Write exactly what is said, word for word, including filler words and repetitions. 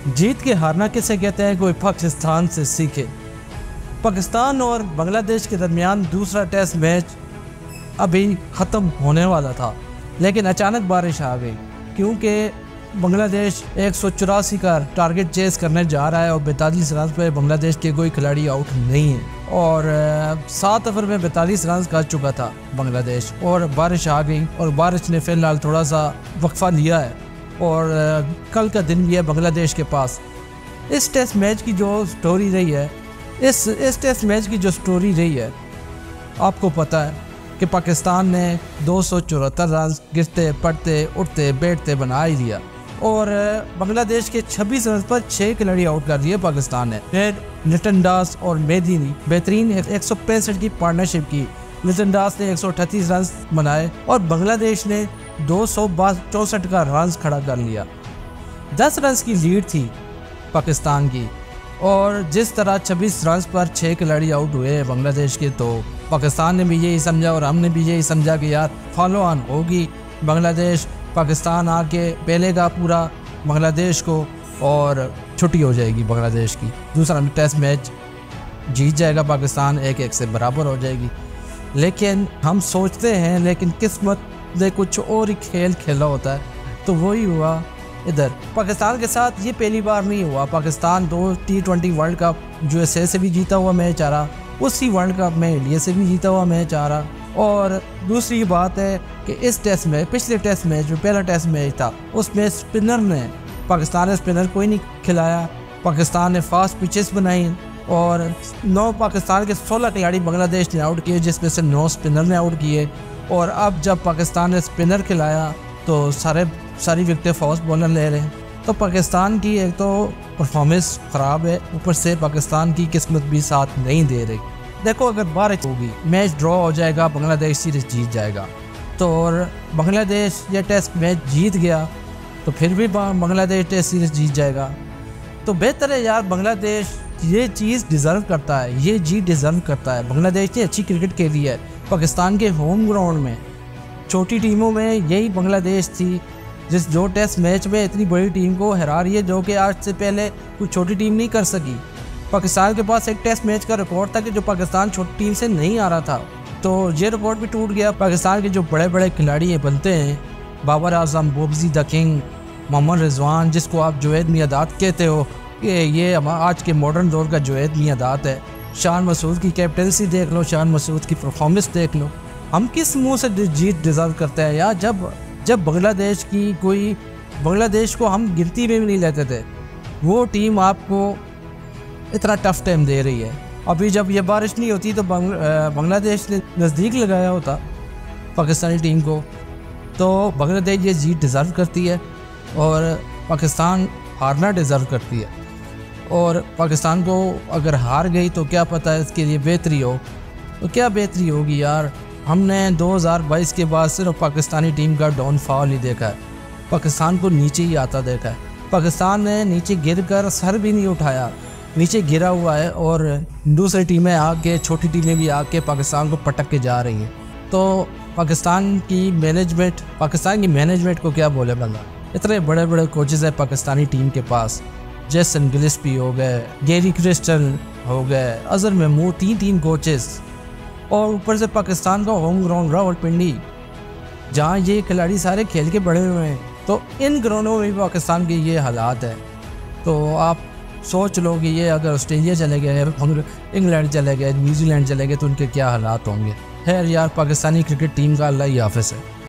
जीत के हारना किसे कहते हैं, कोई पाकिस्तान से सीखे। पाकिस्तान और बांग्लादेश के दरमियान दूसरा टेस्ट मैच अभी ख़त्म होने वाला था, लेकिन अचानक बारिश आ गई क्योंकि बांग्लादेश एक सौ चौरासी का टारगेट चेस करने जा रहा है और बैतालीस रन पे बांग्लादेश के कोई खिलाड़ी आउट नहीं है और सात ओवर में बैतालीस रन कर चुका था बांग्लादेश और बारिश आ गई और बारिश ने फिलहाल थोड़ा सा वक्फा लिया है और कल का दिन भी है बांग्लादेश के पास। इस टेस्ट मैच की जो स्टोरी रही है इस इस टेस्ट मैच की जो स्टोरी रही है आपको पता है कि पाकिस्तान ने दो सौ चौहत्तर रन गिरते पड़ते उठते बैठते बना ही दिया और बांग्लादेश के छब्बीस रन पर छः खिलाड़ी आउट कर दिए पाकिस्तान ने। फिर लिटन दास और मेहदी ने बेहतरीन एक सौ पैंसठ की पार्टनरशिप की। लिटन दास ने एक सौ अठतीस रन बनाए और बांग्लादेश ने दो सौ चौंसठ का रन खड़ा कर लिया। दस रन की लीड थी पाकिस्तान की और जिस तरह छब्बीस रन पर छः खिलाड़ी आउट हुए बांग्लादेश के, तो पाकिस्तान ने भी यही समझा और हमने भी यही समझा कि यार फॉलो ऑन होगी, बांग्लादेश पाकिस्तान आके पहलेगा पूरा बांग्लादेश को और छुट्टी हो जाएगी बांग्लादेश की। दूसरा टेस्ट मैच जीत जाएगा पाकिस्तान, एक एक से बराबर हो जाएगी। लेकिन हम सोचते हैं लेकिन किस्मत ने कुछ और ही खेल खेला होता है, तो वही हुआ इधर पाकिस्तान के साथ। ये पहली बार नहीं हुआ, पाकिस्तान दो T twenty world cup USA से भी जीता हुआ मैच आ रहा, उसी वर्ल्ड कप में इंडिया से भी जीता हुआ मैच आ रहा। और दूसरी बात है कि इस टेस्ट में पिछले टेस्ट मैच जो पहला टेस्ट मैच था उसमें स्पिनर ने पाकिस्तान ने स्पिनर कोई नहीं खिलाया। पाकिस्तान ने फास्ट पिचेस बनाई और नौ पाकिस्तान के सोलह खिलाड़ी बांग्लादेश ने आउट किए, जिसमें से नौ स्पिनर ने आउट किए। और अब जब पाकिस्तान ने स्पिनर खिलाया तो सारे सारी विकेटें फास्ट बॉलर ले रहे हैं। तो पाकिस्तान की एक तो परफॉर्मेंस ख़राब है, ऊपर से पाकिस्तान की किस्मत भी साथ नहीं दे रही। देखो अगर बारिश होगी मैच ड्रॉ हो जाएगा, बांग्लादेश सीरीज जीत जाएगा। तो और बांग्लादेश ये टेस्ट मैच जीत गया तो फिर भी बांग्लादेश टेस्ट सीरीज जीत जाएगा। तो बेहतर है यार, बांग्लादेश ये चीज़ डिज़र्व करता है, ये जीत डिज़र्व करता है। बांग्लादेश ने अच्छी क्रिकेट खेली है पाकिस्तान के होम ग्राउंड में। छोटी टीमों में यही बांग्लादेश थी जिस जो टेस्ट मैच में इतनी बड़ी टीम को हरा रही है, जो कि आज से पहले कोई छोटी टीम नहीं कर सकी। पाकिस्तान के पास एक टेस्ट मैच का रिकॉर्ड था कि जो पाकिस्तान छोटी टीम से नहीं आ रहा था, तो ये रिकॉर्ड भी टूट गया। पाकिस्तान के जो बड़े बड़े खिलाड़ी बनते हैं, बाबर आजम, बोबजी द किंग, मोहम्मद रिजवान, जिसको आप जुनैद मियांदाद कहते हो, ये ये आज के मॉडर्न दौर का जुनैद मियांदाद है। शान मसूद की कैप्टनसी देख लो, शान मसूद की परफॉर्मेंस देख लो। हम किस मुँह से जीत डिज़र्व करते हैं यार? जब जब बांग्लादेश की कोई बांग्लादेश को हम गिनती में भी नहीं लेते थे, वो टीम आपको इतना टफ टाइम दे रही है। अभी जब ये बारिश नहीं होती तो बांग्लादेश ने नज़दीक लगाया होता पाकिस्तानी टीम को, तो बांग्लादेश ये जीत डिज़र्व करती है और पाकिस्तान हारना डिज़र्व करती है। और पाकिस्तान को अगर हार गई तो क्या पता है इसके लिए बेहतरी हो, तो क्या बेहतरी होगी यार। हमने दो हज़ार बाईस के बाद सिर्फ पाकिस्तानी टीम का डाउनफॉल ही देखा है, पाकिस्तान को नीचे ही आता देखा है। पाकिस्तान ने नीचे गिर कर सर भी नहीं उठाया, नीचे गिरा हुआ है और दूसरी टीमें आके छोटी टीमें भी आके पाकिस्तान को पटक के जा रही हैं। तो पाकिस्तान की मैनेजमेंट पाकिस्तान की मैनेजमेंट को क्या बोले बंदा, इतने बड़े बड़े कोचेज़ है पाकिस्तानी टीम के पास, जेसन गिलिस्पी हो गए, गैरी क्रिस्टल हो गए, अजहर महमूद, तीन तीन कोचेज़, और ऊपर से पाकिस्तान का होम ग्राउंड रावलपिंडी जहाँ ये खिलाड़ी सारे खेल के बड़े हुए हैं। तो इन ग्राउंडों में भी पाकिस्तान के ये हालात है। तो आप सोच लो कि ये अगर ऑस्ट्रेलिया चले गए, इंग्लैंड चले गए, न्यूजीलैंड चले गए तो उनके क्या हालात होंगे। खैर यार, पाकिस्तानी क्रिकेट टीम का अल्लाह ही हाफ़िज़ है।